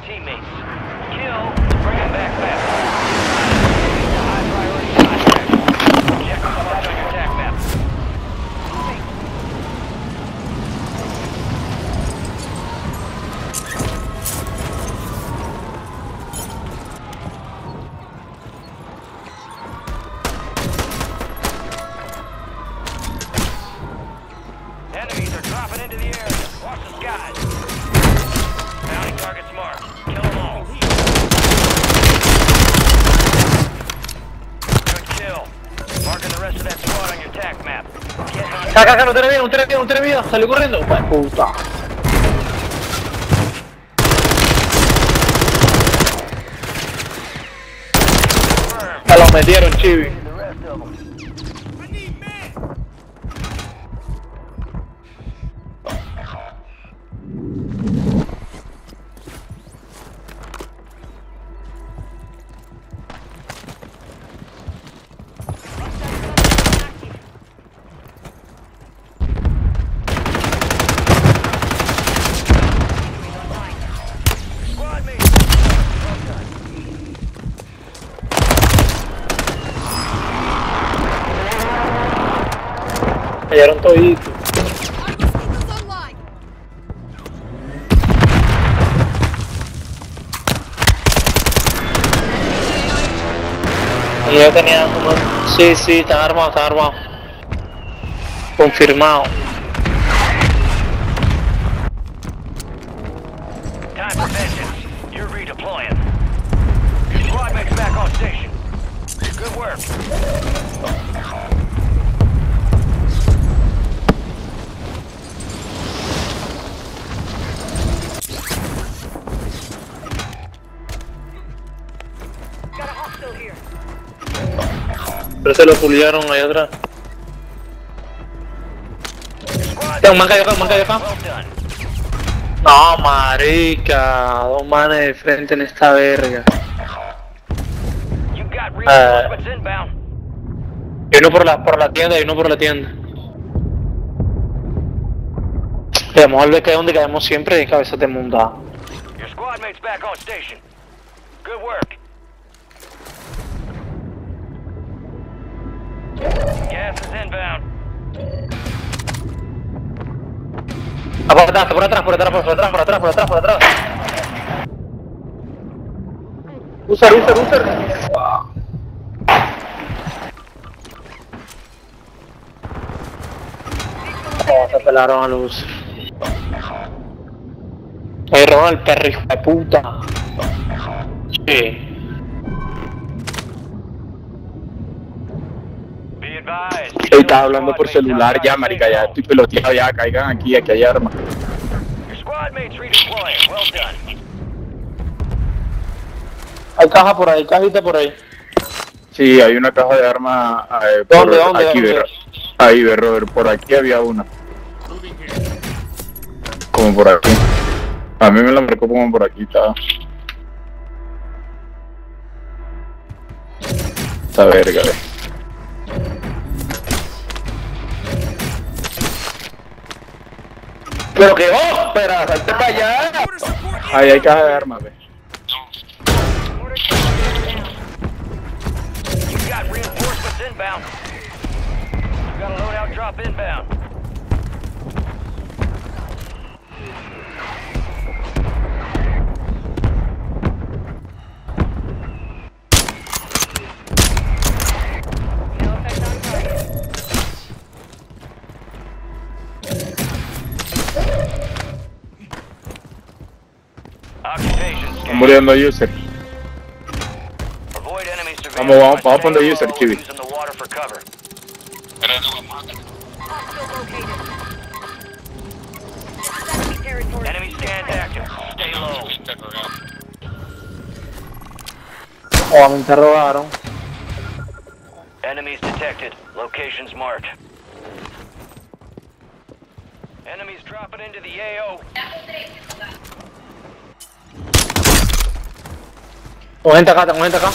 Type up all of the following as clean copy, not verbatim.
teammates. Kill, bring them back fast. High priority contact. Check the mark on your attack map. Enemies are dropping into the area. Watch the skies. Bounty targets marked. Kill them all. Good kill. Marking the rest of that squad on your attack map. Get hunting. Acá, un tiene vida, salió corriendo. Pues puta. Me lo metieron, chibi. The rest of them. Squad mates. Well done. Cayeron toditos. Y yo tenía como... Sí, están armados. Confirmado. Time for vengeance. You're redeploying. Your squad mates back on station. Good work. Got a hostile here. Pero se lo puliaron ahí atrás. Your squad Tengo un man cayó acá. well done. No, marica. 2 manes de frente en esta verga. You got reinforcements inbound. Y uno por la tienda y uno por la tienda. Vamos a ver que es donde caemos siempre de cabeza de munda. Your squad mates back on station. Good work. Gas is inbound. Por atrás. User. Oh, se pelaron a luz. Me roban el perro, hijo de puta. Sí. Be advised. Estaba hablando por celular ya, marica, ya estoy peloteado, ya caigan aquí hay armas. Your squad mates redeploying. Well done. Hay caja por ahí, cajita por ahí. Sí, hay una caja de armas ¿Dónde? aquí, ahí, Robert, por aquí había una. Como por aquí. A mí me la marcó como por aquí, estaba. Esta verga, Pero que espera, salte para allá. Ahí hay caja de armas, ve. You got reinforcements inbound. You got a loadout drop inbound. Occupation Están scan. muriendo user. Avoid enemy surveillance. Vamos by a poner staying user, low, Chibi. using the water for cover. Enemy scan active. Stay low. Oh, me interrogaron. Enemies detected. Locations marked. Enemies dropping into the AO. Tengo gente acá,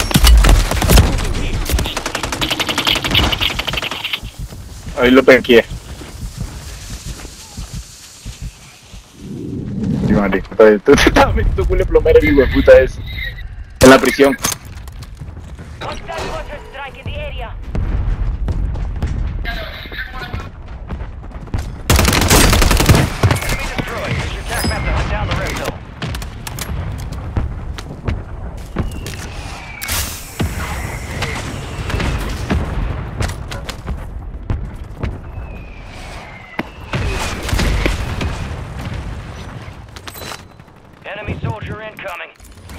Ahí lo penqué. Sí, marica. Tú te estabas metiendo culo de plomero, el hijo de puta ese. En la prisión. Hostile cluster strike in the area. Enemy destroyed. Use your attack map to hunt down the red zone. Enemy soldier incoming.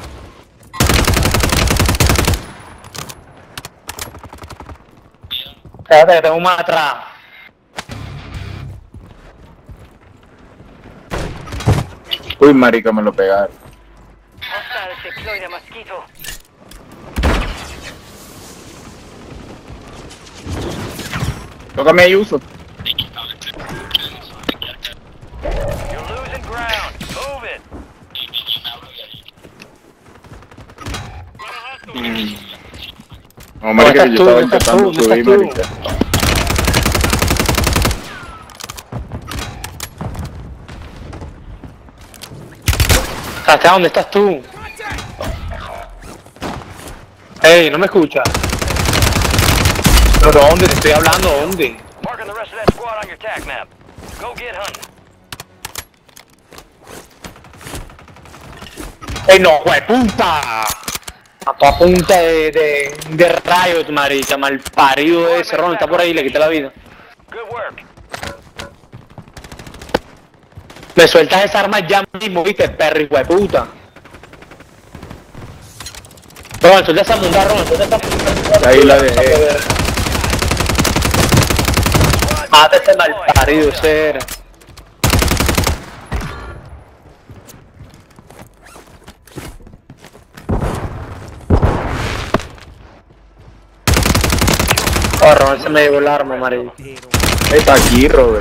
Espérate que tengo más atrás. Uy, marica, me lo pegaron. Hostiles deployed a mosquito. Tócame ahí, uso. You're losing ground. Move it. No, marica, que yo estaba ¿Dónde estás intentando tú? subir, ¿Dónde estás marica. ¿Hasta dónde estás tú? Ey, no me escuchas. ¿Pero dónde? Te estoy hablando, ¿dónde? Marking the rest of that squad on your attack map. Go get hunting. ¡Ey, no, puta! A tu punta de rayos, marica, malparido ese. Ron, está por ahí, le quité la vida. Good work. Me sueltas esa arma ya mismo, viste, perro, hijo de puta. Ron, suelta esa munda, Ron, suelta esa munda. Ahí la dejé. Mata ese malparido, ser. Oh, Ron, se me llevó el arma, marico. Está aquí, Robert.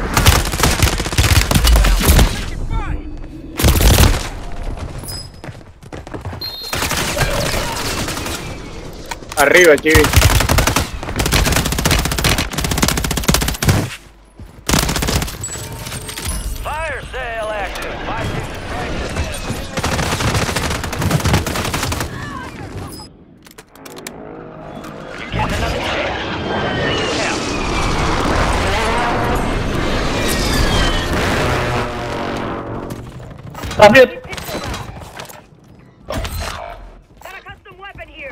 Arriba, chivi. Fire sale active. Buy tickets prices. You're getting another chance. Make it count. Rápido. Got a custom weapon here.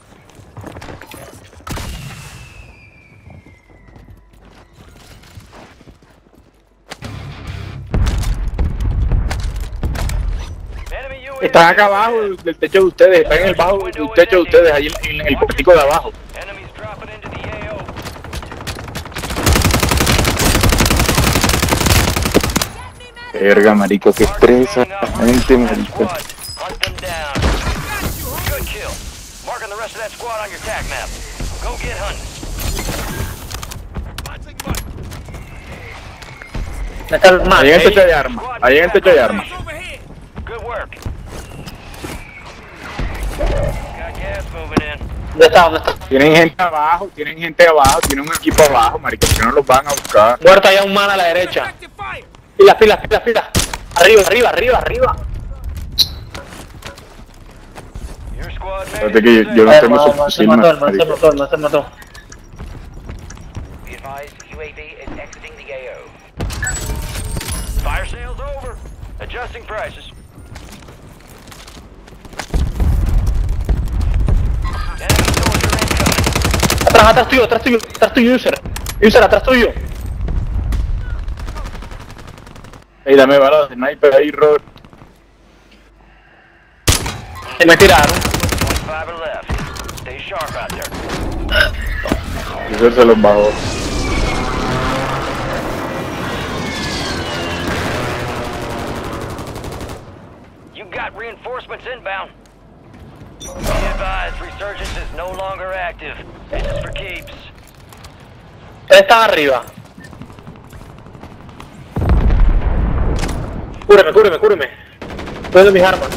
Enemy UAV. Están acá abajo del techo de ustedes. Están en el bajo del techo de ustedes, ahí en el portico de abajo. Enemies dropping into the AO. Verga, marico, qué estresa. Gente, marico. Hunt them down. Good kill. Marking the rest of that squad on your attack map. Go get hunting. ¿Dónde está el man? Ahí en el techo Ey, de armas. Ahí en el techo de armas. Good work. Got gas moving in. ¿Dónde está? ¿Dónde está? Tienen gente abajo, tienen un equipo abajo, marico, que no los van a buscar. Muerto allá un man a la derecha. Pilas, pilas, pilas, pilas. Arriba, arriba, arriba, arriba. Your squad made Espérate it que to yo no safe. tengo El man se suficiente, mató, el man se marico. mató, el man se mató. Be advised, UAV is exiting the AO. Fire sale's over. Adjusting prices. Enemy soldier incoming. Atrás tuyo, user. User, atrás tuyo. Ey, dame balas de sniper ahí, Robert. Se me tiraron. 25 left. Stay sharp out there. Eso se los bajó. You got reinforcements inbound. Be advised, resurgence is no longer active. This is for keeps. Él está arriba. Cúreme, cúreme, cúreme. Estoy de mis armas.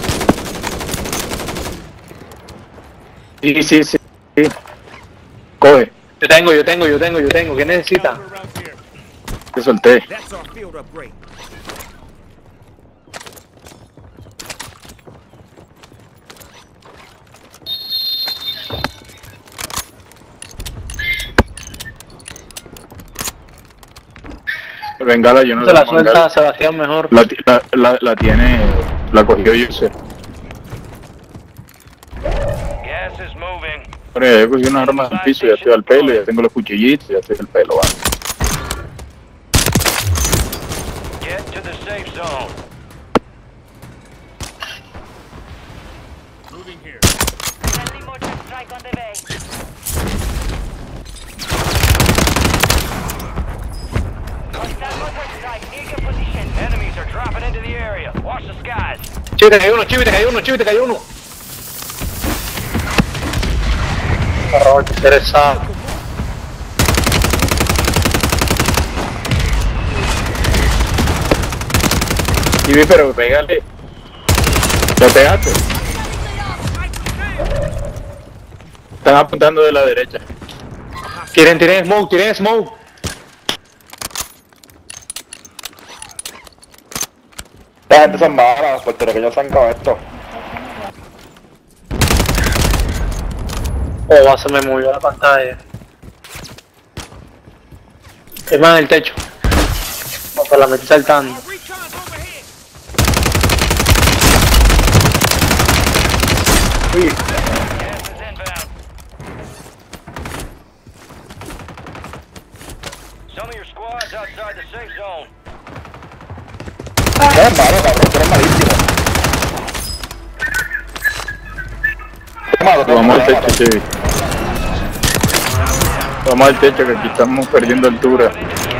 Sí. Coge, Yo tengo. ¿Qué necesita? te solté. That's our field upgrade. Bengala yo no Se sé la mangar. suelta a Sebastián mejor. La tiene, la cogió User. Gas is moving. Pero ya yo cogí una arma en el piso, ya estoy al pelo, ya tengo los cuchillitos, ya estoy al pelo, va. Get to the safe zone. Friendly mortar strike on the way. Hostile mortar strike near your position. Enemies are dropping into the area. Watch the skies. Chibi, te cayó uno, Chibi, te cayó uno, Chibi, te cayó uno. Pero interesado. Y pero pégale. ¿Lo pegaste? Están apuntando de la derecha. Tiren smoke, tiren smoke. La gente son malas, los puertorriqueños han cagado esto. Oh, se me movió la pantalla. Es más en el techo. O que la metí saltando. Uy, Gas is inbound. Some of your squads outside the safe zone. Eres malo, cabrón, tú eres malísimo. Vamos al techo, sí. Vamos al techo, que aquí estamos perdiendo altura.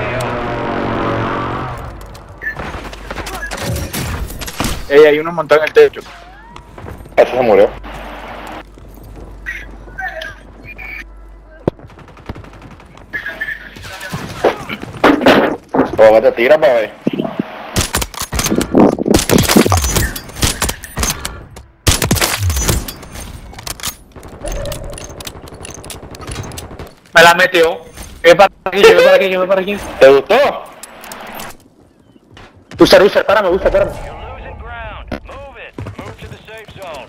Ey, hay uno montado en el techo. Ese se murió. Pero vete, tira para ver. me la metió. Que para aquí, que para aquí, que para aquí. ¿Te gustó? Usa, espérame. You're losing ground. Move it. Move to the safe zone.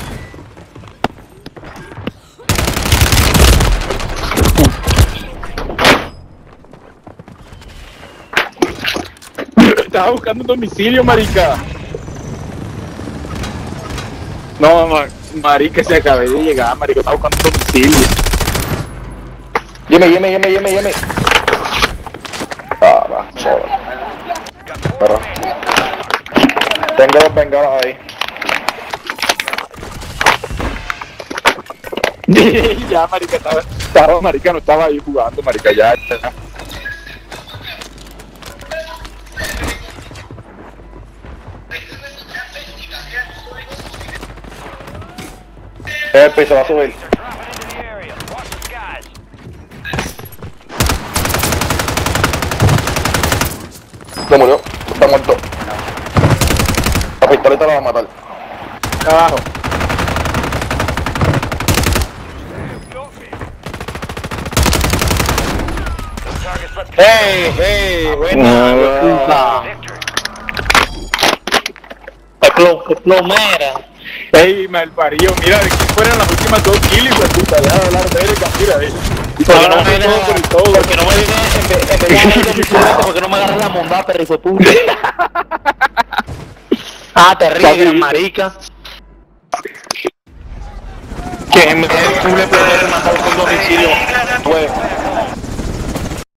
Estaba buscando un domicilio, marica. No, marica, se acabé de llegar, marica. Estaba buscando un domicilio. Yeme. Ah, va, joder. Pero tengo dos bengalas ahí. Ya, marica, marica, no estaba ahí jugando, marica, ya. El piso va a subir. They're dropping into the area. Watch the skies. Se murió, está muerto. La pistolita la va a matar. Abajo. Targets left. Hey, buena. Puta. Victory. Qué plomera. Ey, malparido, mira, de quién fueron las últimas 2 kills, hijo de puta, deja de hablar de Erika, mira, y Porque no no me me todo por el todo. porque no me viene en vez de agarrar mi culete, porque no me agarras la mondada, perro hijo de puta. Ah, te ríes, marica. Que en vez de tú le puedes mandar un domicilio, pues.